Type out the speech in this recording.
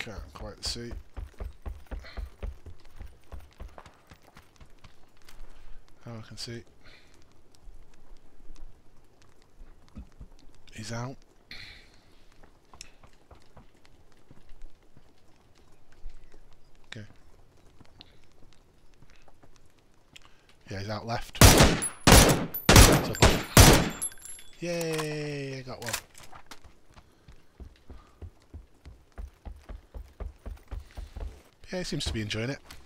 Can't quite see. Oh, I can see. He's out. Okay. Yeah, he's out left. Yay! I got one. Yeah, he seems to be enjoying it.